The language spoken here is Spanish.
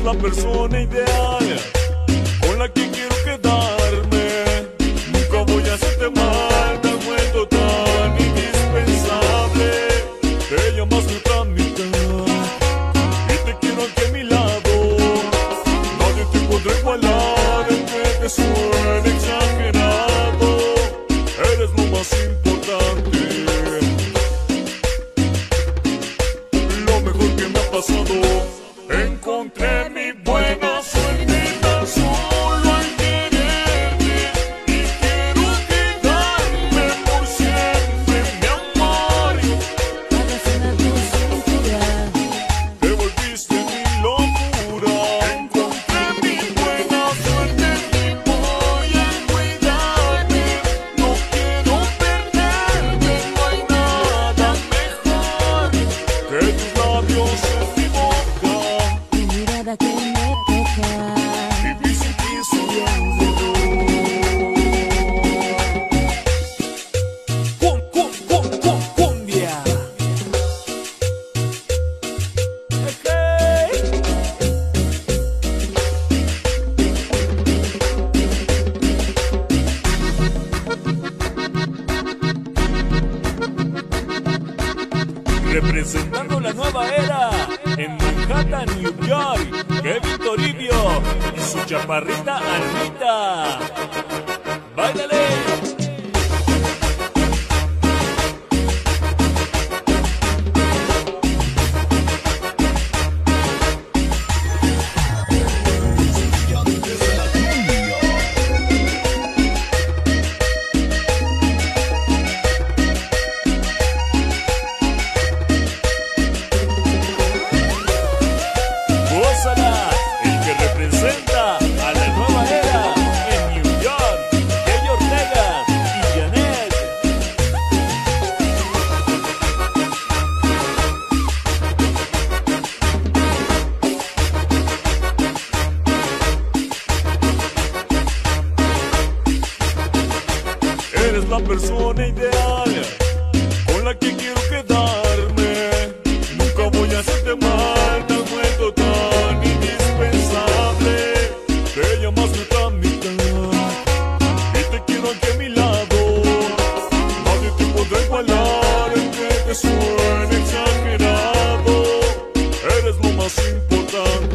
la persona ideal con la que quiero quedarme. Nunca voy a hacerte mal, te has vuelto tan indispensable. Te llamas nuestra mitad y te quiero aquí a mi lado. Nadie te podrá igualar, aunque te suene exagerado. Eres lo más importante, lo mejor que me ha pasado. Encontré mi buena suerte tan solo al quererte y quiero quedarme por siempre, mi amor. Para sanar tu cintura, Te volviste mi locura. Encontré mi buena suerte y voy a cuidarme. No quiero perderme, no hay nada mejor que tus labios en mi boca. tu mirada que me toca. Vivir sin ti sería un error. Cumbia. Representando la nueva era en Manhattan, New York, Kevin Toribio y su chaparrita Anita. ¡Báilale! Gózala, el que representa a la nueva era en New York, Jay Ortega y Janet. Eres la persona ideal con la que quiero quedarme. Nunca voy a hacerte mal, te has vuelto tan indispensable. Te llamas nuestra mitad y te quiero aquí a mi lado. Nadie te podrá igualar, aunque te suene exagerado. Eres lo más importante,